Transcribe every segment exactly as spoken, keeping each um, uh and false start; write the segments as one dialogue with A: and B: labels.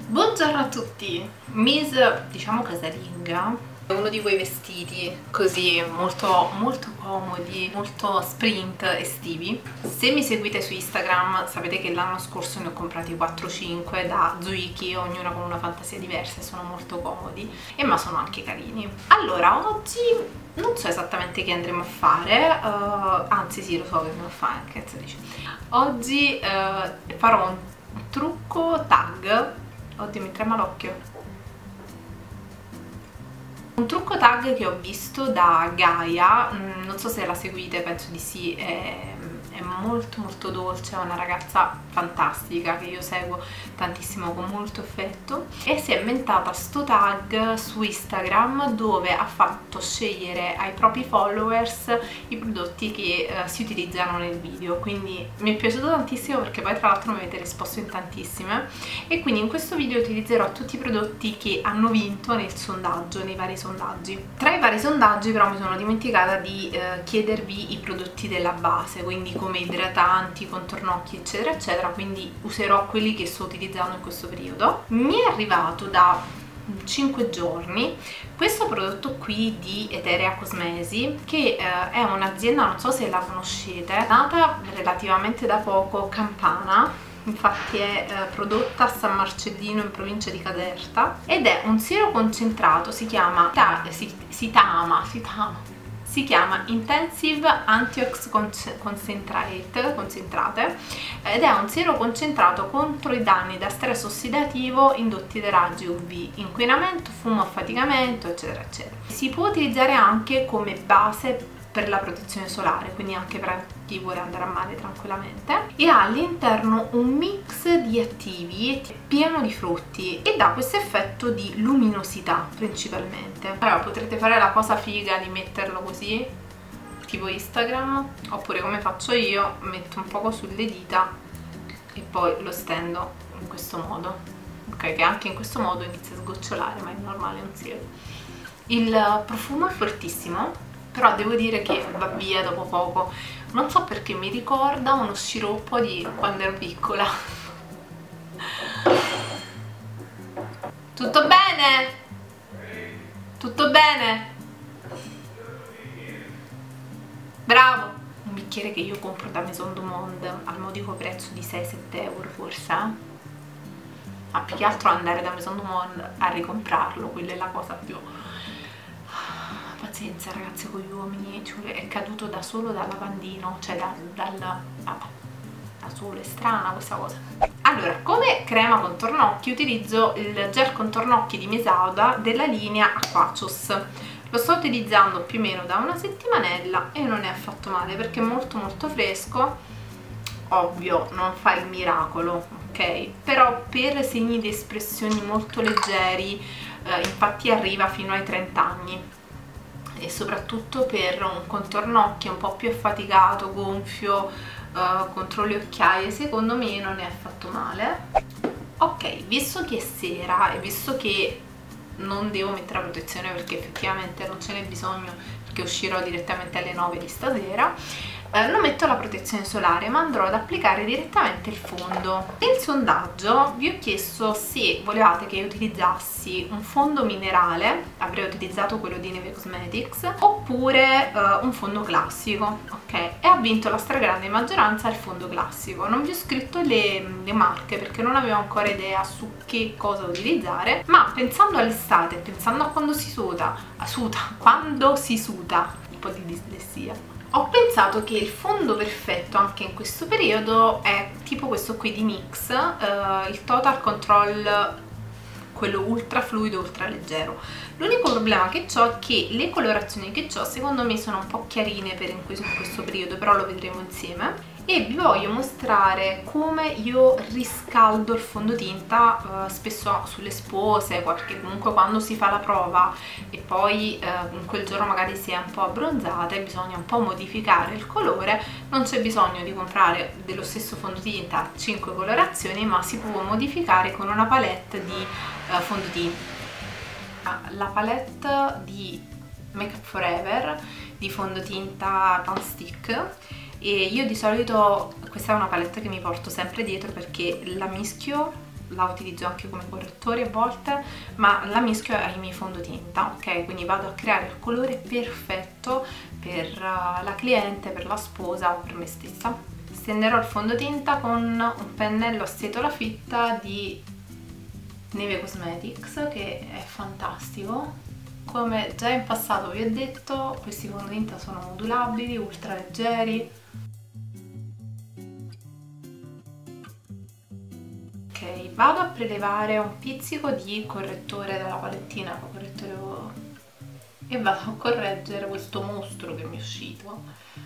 A: Buongiorno a tutti! Miss, diciamo casalinga, è uno di quei vestiti così molto, molto comodi, molto sprint estivi. Se mi seguite su Instagram sapete che l'anno scorso ne ho comprati quattro cinque da Zuiki, ognuna con una fantasia diversa, e sono molto comodi e ma sono anche carini. Allora, oggi non so esattamente che andremo a fare, uh, anzi sì, lo so che andremo a fare, che cazzo dici? Oggi uh, farò un trucco tag. Oddio, mi trema l'occhio. Un trucco tag che ho visto da Gaia, non so se la seguite, penso di sì, è, è molto molto dolce, è una ragazza fantastica che io seguo tantissimo con molto affetto, e si è inventata sto tag su Instagram dove ha fatto scegliere ai propri followers i prodotti che eh, si utilizzano nel video. Quindi mi è piaciuto tantissimo perché poi tra l'altro mi avete risposto in tantissime, e quindi in questo video utilizzerò tutti i prodotti che hanno vinto nel sondaggio, nei vari sondaggi. Tra i vari sondaggi però mi sono dimenticata di eh, chiedervi i prodotti della base, quindi come idratanti, contorno occhi eccetera eccetera, quindi userò quelli che sto utilizzando in questo periodo. Mi è arrivato da cinque giorni questo prodotto qui di Eterea Cosmesi, che eh, è un'azienda, non so se la conoscete, nata relativamente da poco, campana. Infatti è eh, prodotta a San Marcellino in provincia di Caserta, ed è un siero concentrato, si chiama si, si tama, si tama si chiama Intensive Antiox Concentrate, concentrate ed è un siero concentrato contro i danni da stress ossidativo indotti dai raggi U V, inquinamento, fumo, affaticamento eccetera eccetera. Si può utilizzare anche come base per la protezione solare, quindi anche per chi vuole andare a mare tranquillamente, e ha all'interno un mix di attivi pieno di frutti e dà questo effetto di luminosità principalmente. Allora potrete fare la cosa figa di metterlo così tipo Instagram, oppure come faccio io, metto un poco sulle dita e poi lo stendo in questo modo, ok, che anche in questo modo inizia a sgocciolare, ma è normale, non si vede. Il profumo è fortissimo, però devo dire che va via dopo poco. Non so perché mi ricorda uno sciroppo di quando ero piccola. Tutto bene? Tutto bene? Bravo! Un bicchiere che io compro da Maison du Monde al modico prezzo di sei sette euro forse, eh? Ma più che altro andare da Maison du Monde a ricomprarlo, quella è la cosa più... Pazienza ragazzi con gli uomini, cioè è caduto da solo dal lavandino, cioè da, dal... vabbè, da solo, è strana questa cosa. Allora, come crema contorno occhi utilizzo il gel contorno occhi di Mesauda della linea Aquachos. Lo sto utilizzando più o meno da una settimanella e non è affatto male perché è molto molto fresco. Ovvio, non fa il miracolo, ok? Però per segni di espressioni molto leggeri, eh, infatti arriva fino ai trenta anni. E soprattutto per un contorno occhi un po' più affaticato, gonfio, uh, contro le occhiaie, secondo me non è affatto male. Ok, visto che è sera e visto che non devo mettere la protezione perché effettivamente non ce n'è bisogno perché uscirò direttamente alle nove di stasera, eh, non metto la protezione solare ma andrò ad applicare direttamente il fondo. Nel sondaggio vi ho chiesto se volevate che io utilizzassi un fondo minerale, avrei utilizzato quello di Neve Cosmetics, oppure eh, un fondo classico, ok? E ha vinto la stragrande maggioranza il fondo classico. Non vi ho scritto le, le marche perché non avevo ancora idea su che cosa utilizzare, ma pensando all'estate, pensando a quando si suda, a suda, quando si suda, un po' di dislessia, ho pensato che il fondo perfetto anche in questo periodo è tipo questo qui di NYX, eh, il Total Control, quello ultra fluido, ultra leggero. L'unico problema che ho è che le colorazioni che ho secondo me sono un po' chiarine per in questo, in questo periodo, però lo vedremo insieme. E vi voglio mostrare come io riscaldo il fondotinta, eh, spesso sulle spose, qualche, comunque quando si fa la prova e poi eh, in quel giorno magari si è un po' abbronzata e bisogna un po' modificare il colore. Non c'è bisogno di comprare dello stesso fondotinta cinque colorazioni, ma si può modificare con una palette di eh, fondotinta. La palette di Make Up For Ever di fondotinta Pan Stick, e io di solito questa è una palette che mi porto sempre dietro perché la mischio la utilizzo anche come correttore a volte, ma la mischio ai miei fondotinta, ok? Quindi vado a creare il colore perfetto per la cliente, per la sposa o per me stessa. Stenderò il fondotinta con un pennello a setola fitta di Neve Cosmetics, che è fantastico. Come già in passato vi ho detto, questi fondotinta sono modulabili, ultra leggeri. Ok, vado a prelevare un pizzico di correttore dalla palettina, correttore, e vado a correggere questo mostro che mi è uscito.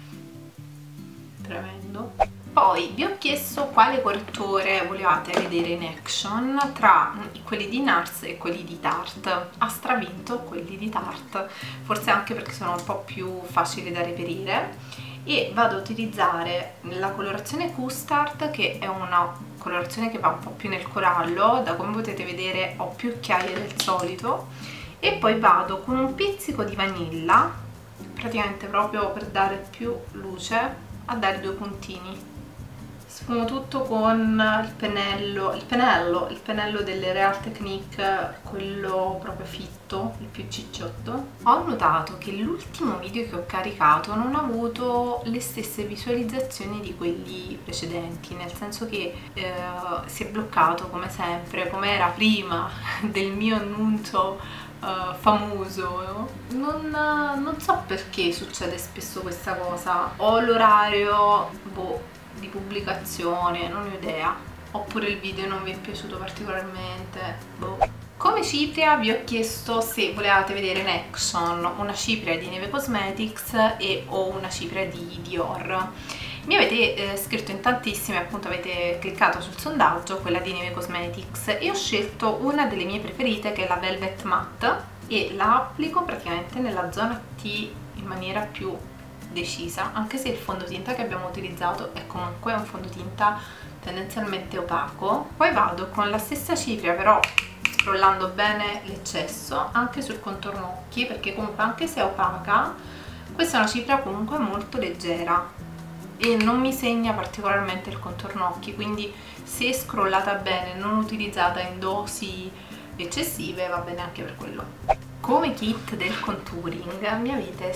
A: Tremendo. Poi vi ho chiesto quale correttore volevate vedere in action tra quelli di NARS e quelli di Tarte. Ha stravinto quelli di Tarte, forse anche perché sono un po' più facili da reperire, e vado a utilizzare la colorazione Custard, che è una colorazione che va un po' più nel corallo. Da come potete vedere ho più occhiaie del solito, e poi vado con un pizzico di vanilla, praticamente proprio per dare più luce, a dare due puntini. Sfumo tutto con il pennello, il pennello, il pennello delle Real Technique, quello proprio fitto, il più cicciotto. Ho notato che l'ultimo video che ho caricato non ha avuto le stesse visualizzazioni di quelli precedenti, nel senso che eh, si è bloccato come sempre, come era prima del mio annuncio Uh, famoso. Non, non so perché succede spesso questa cosa. Ho l'orario boh, di pubblicazione, non ho idea, oppure il video non vi è piaciuto particolarmente, boh. Come cipria vi ho chiesto se volevate vedere in action una cipria di Neve Cosmetics e o una cipria di Dior. Mi avete eh, scritto in tantissimi, appunto avete cliccato sul sondaggio, quella di Neve Cosmetics, e ho scelto una delle mie preferite, che è la Velvet Matte, e la applico praticamente nella zona T in maniera più decisa, anche se il fondotinta che abbiamo utilizzato è comunque un fondotinta tendenzialmente opaco. Poi vado con la stessa cipria, però scrollando bene l'eccesso, anche sul contorno occhi, perché comunque anche se è opaca, questa è una cipria comunque molto leggera e non mi segna particolarmente il contorno occhi, quindi se scrollata bene, non utilizzata in dosi eccessive, va bene anche per quello. Come kit del contouring mi avete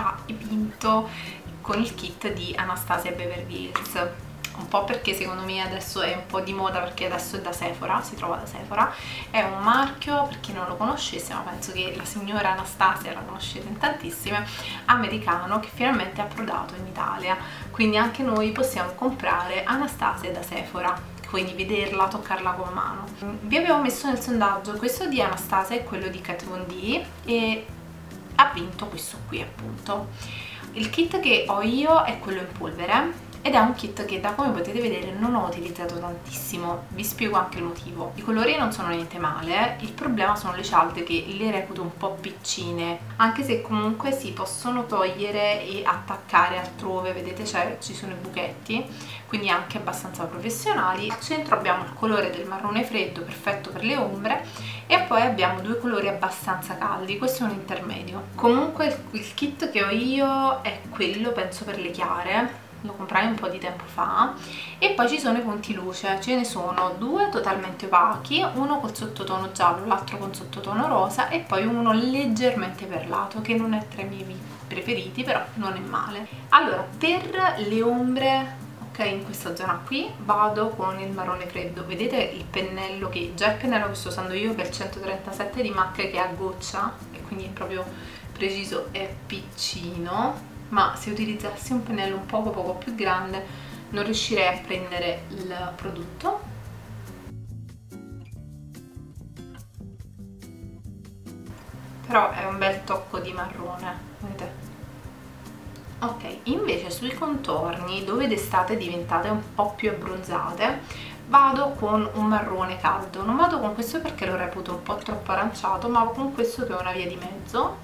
A: strapinto con il kit di Anastasia Beverly Hills, un po' perché secondo me adesso è un po' di moda, perché adesso è da Sephora, si trova da Sephora. È un marchio, per chi non lo conoscesse, ma penso che la signora Anastasia la conoscete in tantissime, americano, che finalmente è approdato in Italia, quindi anche noi possiamo comprare Anastasia da Sephora, quindi vederla, toccarla con mano. Vi avevo messo nel sondaggio questo di Anastasia e quello di Kat Von D, e ha vinto questo qui appunto. Il kit che ho io è quello in polvere, ed è un kit che, da come potete vedere, non ho utilizzato tantissimo. Vi spiego anche il motivo. I colori non sono niente male, il problema sono le cialde, che le reputo un po' piccine, anche se comunque si possono togliere e attaccare altrove, vedete ci sono i buchetti, quindi anche abbastanza professionali. Al centro abbiamo il colore del marrone freddo, perfetto per le ombre, e poi abbiamo due colori abbastanza caldi, questo è un intermedio. Comunque il, il kit che ho io è quello, penso, per le chiare, lo comprai un po' di tempo fa. E poi ci sono i punti luce, ce ne sono due totalmente opachi, uno col sottotono giallo, l'altro con sottotono rosa, e poi uno leggermente perlato, che non è tra i miei preferiti, però non è male. Allora, per le ombre, ok, in questa zona qui vado con il marrone freddo. Vedete il pennello, che già il pennello che sto usando io, che è il centotrentasette di MAC, che è a goccia, e quindi è proprio preciso, è piccino, ma se utilizzassi un pennello un poco poco più grande non riuscirei a prendere il prodotto. Però è un bel tocco di marrone, vedete? Ok, invece sui contorni, dove d'estate diventate un po' più abbronzate, vado con un marrone caldo. Non vado con questo perché lo reputo un po' troppo aranciato, ma con questo che è una via di mezzo.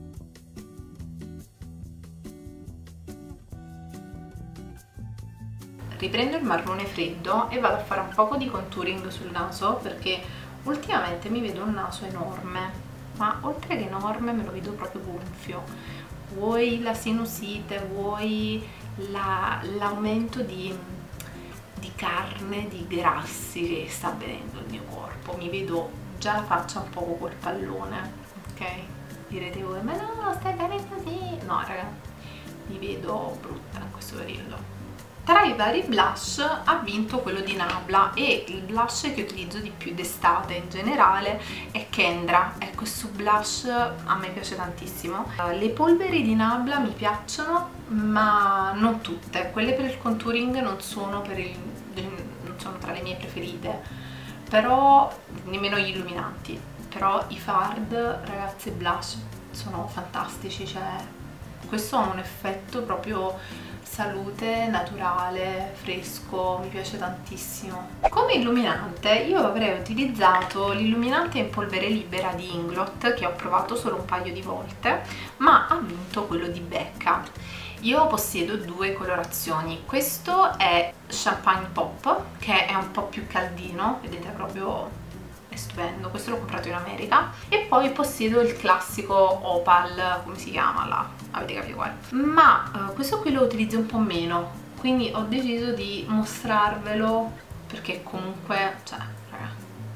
A: Riprendo il marrone freddo e vado a fare un poco di contouring sul naso, perché ultimamente mi vedo un naso enorme, ma oltre che enorme me lo vedo proprio gonfio. Vuoi la sinusite, vuoi l'aumento la, di, di carne, di grassi che sta avvenendo il mio corpo. Mi vedo già la faccia un po' col pallone, ok? Direte voi, ma no, stai bene così? No raga, mi vedo brutta in questo periodo. Tra i vari blush ha vinto quello di Nabla, e il blush che utilizzo di più d'estate in generale è Kendra. È questo blush, a me piace tantissimo. Le polveri di Nabla mi piacciono, ma non tutte. Quelle per il contouring non sono, per il, non sono tra le mie preferite, però nemmeno gli illuminanti. Però i Fard, ragazzi, blush sono fantastici, cioè questo ha un effetto proprio salute, naturale, fresco, mi piace tantissimo. Come illuminante io avrei utilizzato l'illuminante in polvere libera di Inglot, che ho provato solo un paio di volte, ma ha vinto quello di Becca. Io possiedo due colorazioni, questo è Champagne Pop, che è un po' più caldino, vedete proprio è stupendo, questo l'ho comprato in America, e poi possiedo il classico Opal, come si chiama là, avete capito qual? Ma uh, questo qui lo utilizzo un po' meno, quindi ho deciso di mostrarvelo perché comunque, cioè, raga,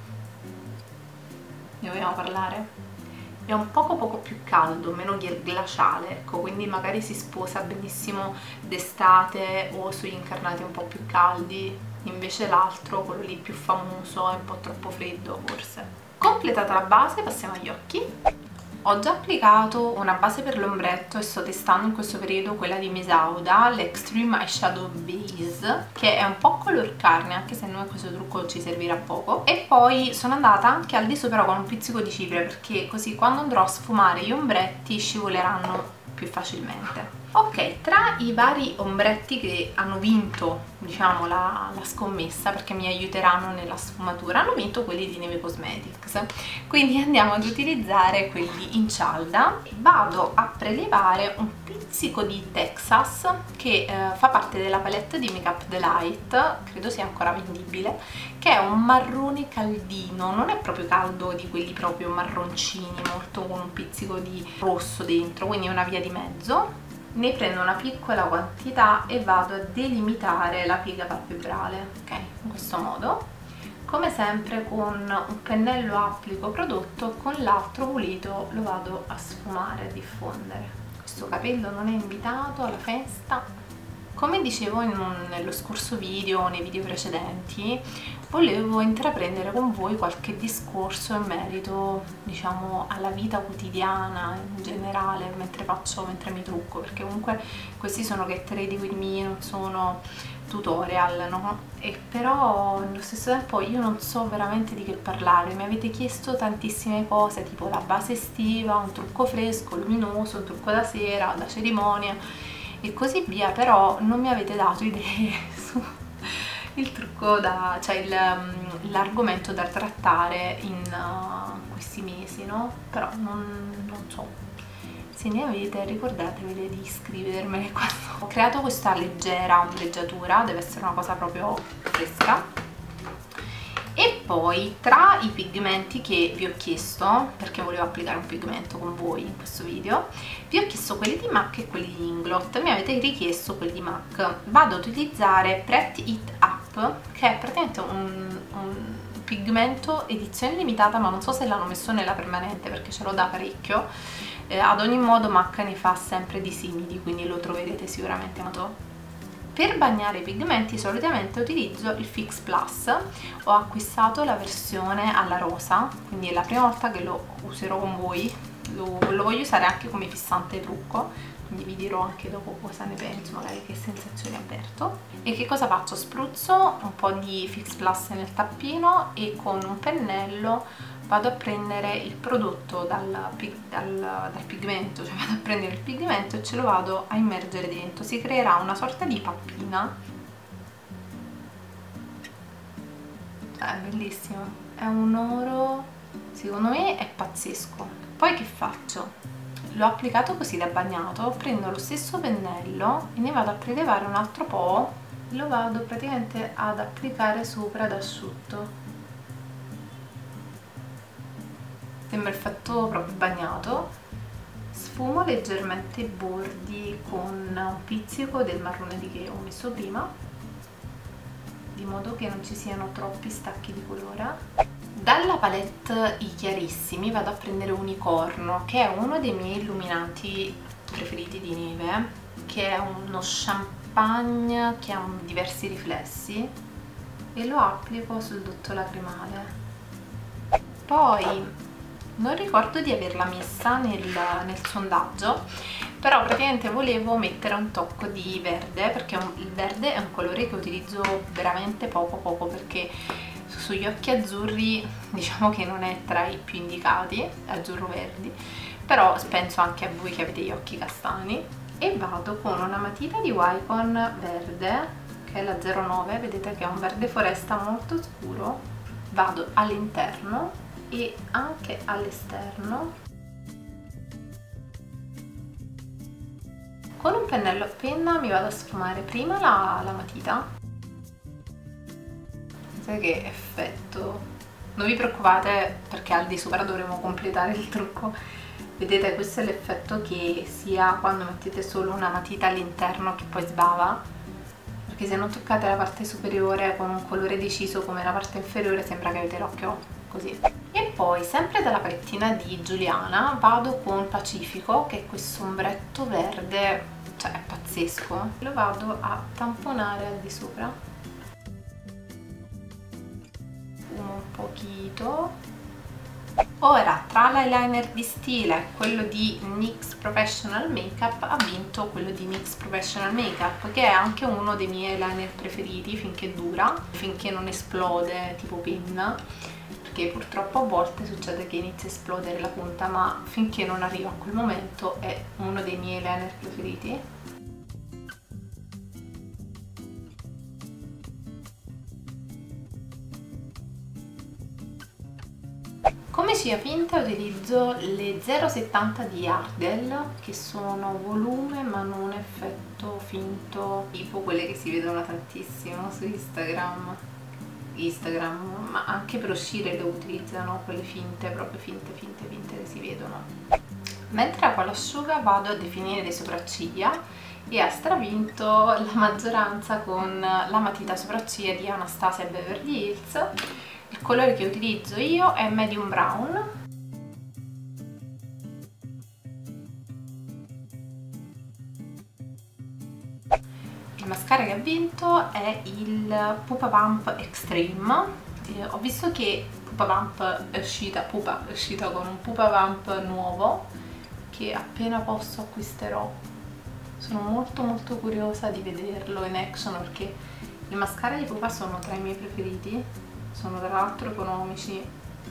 A: ne vogliamo parlare? È un poco poco più caldo, meno glaciale, ecco, quindi magari si sposa benissimo d'estate o sugli incarnati un po' più caldi. Invece l'altro, quello lì più famoso, è un po' troppo freddo forse. Completata la base, passiamo agli occhi. Ho già applicato una base per l'ombretto e sto testando in questo periodo quella di Misauda, l'Extreme Eyeshadow Base, che è un po' color carne, anche se noi questo trucco ci servirà poco. E poi sono andata anche al di sopra con un pizzico di cipria, perché così quando andrò a sfumare gli ombretti scivoleranno più facilmente. Ok, tra i vari ombretti che hanno vinto, diciamo, la, la scommessa, perché mi aiuteranno nella sfumatura, hanno vinto quelli di Neve Cosmetics, quindi andiamo ad utilizzare quelli in cialda. Vado a prelevare un pizzico di Texas, che eh, fa parte della palette di Makeup Delight, credo sia ancora vendibile, che è un marrone caldino, non è proprio caldo di quelli proprio marroncini, molto con un pizzico di rosso dentro, quindi è una via di mezzo. Ne prendo una piccola quantità e vado a delimitare la piega palpebrale, ok, in questo modo. Come sempre con un pennello applico prodotto, con l'altro pulito lo vado a sfumare, a diffondere. Questo capello non è invitato alla festa. Come dicevo in un, nello scorso video, nei video precedenti, volevo intraprendere con voi qualche discorso in merito, diciamo, alla vita quotidiana in generale, mentre faccio, mentre mi trucco, perché comunque questi sono get ready with me, non sono tutorial, no? E però allo stesso tempo io non so veramente di che parlare. Mi avete chiesto tantissime cose, tipo la base estiva, un trucco fresco, luminoso, un trucco da sera, da cerimonia e così via, però non mi avete dato idee su il trucco da, cioè l'argomento da trattare in uh, questi mesi, no? Però non, non so, se ne avete ricordatevi di iscrivermene quando ho creato questa leggera ombreggiatura, deve essere una cosa proprio fresca. E poi tra i pigmenti che vi ho chiesto, perché volevo applicare un pigmento con voi in questo video, vi ho chiesto quelli di MAC e quelli di Inglot. Mi avete richiesto quelli di MAC. Vado ad utilizzare Pretty It Up, che è praticamente un, un pigmento edizione limitata, ma non so se l'hanno messo nella permanente perché ce l'ho da parecchio. Eh, ad ogni modo MAC ne fa sempre di simili, quindi lo troverete sicuramente noto. Per bagnare i pigmenti solitamente utilizzo il Fix Plus. Ho acquistato la versione alla rosa, quindi è la prima volta che lo userò con voi, lo, lo voglio usare anche come fissante trucco, quindi vi dirò anche dopo cosa ne penso, magari che sensazioni avverto. E che cosa faccio? Spruzzo un po' di Fix Plus nel tappino e con un pennello vado a prendere il prodotto dal, dal, dal pigmento, cioè vado a prendere il pigmento e ce lo vado a immergere dentro. Si creerà una sorta di pappina, cioè, è bellissimo, è un oro, secondo me è pazzesco. Poi che faccio? L'ho applicato così da bagnato, prendo lo stesso pennello e ne vado a prelevare un altro po', lo vado praticamente ad applicare sopra ad asciutto. Sembra effetto proprio bagnato. Sfumo leggermente i bordi con un pizzico del marrone di che ho messo prima, di modo che non ci siano troppi stacchi di colore. Dalla palette i chiarissimi vado a prendere Unicorno, che è uno dei miei illuminanti preferiti di neve, che è uno champagne che ha diversi riflessi, e lo applico sul dotto lacrimale. Poi non ricordo di averla messa nel, nel sondaggio, però praticamente volevo mettere un tocco di verde, perché un, il verde è un colore che utilizzo veramente poco poco, perché sugli occhi azzurri diciamo che non è tra i più indicati, azzurro-verdi, però penso anche a voi che avete gli occhi castani. E vado con una matita di Wycon verde, che è la zero nove, vedete che è un verde foresta molto scuro. Vado all'interno e anche all'esterno. Con un pennello a penna mi vado a sfumare prima la, la matita. Vedete che effetto, non vi preoccupate perché al di sopra dovremo completare il trucco. Vedete, questo è l'effetto che si ha quando mettete solo una matita all'interno che poi sbava, perché se non toccate la parte superiore con un colore deciso come la parte inferiore sembra che avete l'occhio così. E poi sempre dalla palettina di Giuliana vado con Pacifico, che è questo ombretto verde, cioè è pazzesco. Lo vado a tamponare al di sopra un pochito. Ora, tra l'eyeliner di stile e quello di NYX Professional Makeup, ha vinto quello di NYX Professional Makeup, che è anche uno dei miei eyeliner preferiti finché dura, finché non esplode tipo penna, perché purtroppo a volte succede che inizia a esplodere la punta, ma finché non arriva a quel momento è uno dei miei eyeliner preferiti. Come ciglia finta utilizzo le zero settanta di Ardell, che sono volume ma non effetto finto, tipo quelle che si vedono tantissimo su Instagram, Instagram, ma anche per uscire le utilizzano quelle finte, proprio finte, finte, finte che si vedono. Mentre acqua l'asciuga vado a definire le sopracciglia e ha stravinto la maggioranza con la matita sopracciglia di Anastasia Beverly Hills. Il colore che utilizzo io è medium brown. Il mascara che ha vinto è il Pupa Pump Extreme. Eh, ho visto che Pupa Pump è uscita, Pupa è uscita con un Pupa Pump nuovo che appena posso acquisterò. Sono molto molto curiosa di vederlo in action, perché i mascara di Pupa sono tra i miei preferiti. Sono tra l'altro economici,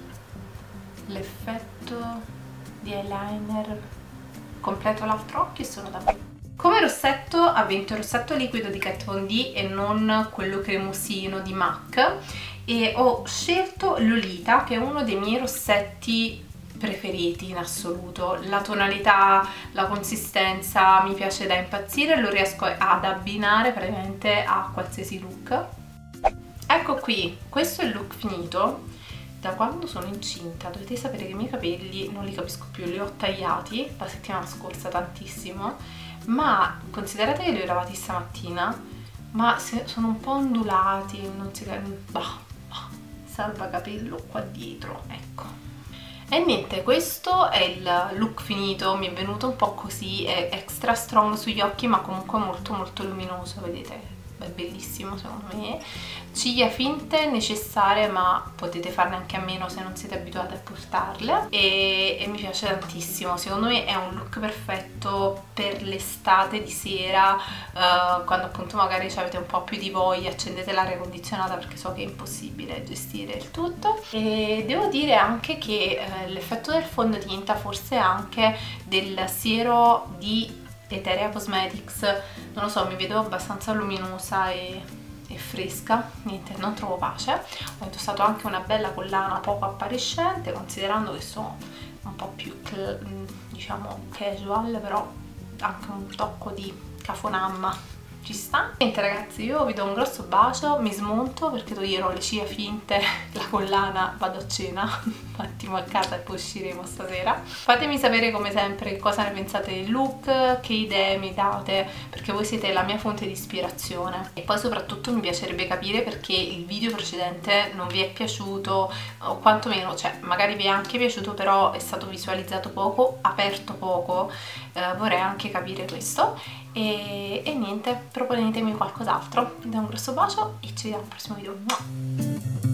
A: l'effetto di eyeliner completo l'altro occhio e sono davvero. Come rossetto ha vinto il rossetto liquido di Kat Von D e non quello cremosino di MAC, e ho scelto Lolita, che è uno dei miei rossetti preferiti in assoluto. La tonalità, la consistenza mi piace da impazzire, lo riesco ad abbinare praticamente a qualsiasi look. Ecco qui, questo è il look finito. Da quando sono incinta dovete sapere che i miei capelli non li capisco più, li ho tagliati la settimana scorsa tantissimo, ma considerate che li ho lavati stamattina, ma sono un po' ondulati, non si capisce, bah, bah, salva capello qua dietro, ecco. E niente, questo è il look finito, mi è venuto un po' così, è extra strong sugli occhi ma comunque molto molto luminoso, vedete? È bellissimo secondo me. Ciglia finte necessarie, ma potete farne anche a meno se non siete abituati a portarle, e, e mi piace tantissimo. Secondo me è un look perfetto per l'estate di sera, uh, quando appunto magari avete un po' più di voglia, accendete l'aria condizionata, perché so che è impossibile gestire il tutto. E devo dire anche che uh, l'effetto del fondotinta forse anche del siero di Eterea Cosmetics, non lo so, mi vedo abbastanza luminosa e, e fresca, niente, non trovo pace. Ho indossato anche una bella collana poco appariscente, considerando che sono un po' più diciamo casual, però anche un tocco di cafonamma ci sta. Niente ragazzi, io vi do un grosso bacio, mi smonto perché toglierò le ciglia finte, la collana, vado a cena un attimo a casa e poi usciremo stasera. Fatemi sapere come sempre cosa ne pensate del look, che idee mi date, perché voi siete la mia fonte di ispirazione. E poi soprattutto mi piacerebbe capire perché il video precedente non vi è piaciuto, o quantomeno, cioè magari vi è anche piaciuto però è stato visualizzato poco, aperto poco. Eh, vorrei anche capire questo. E, e niente, proponetemi qualcos'altro. Vi do un grosso bacio e ci vediamo al prossimo video.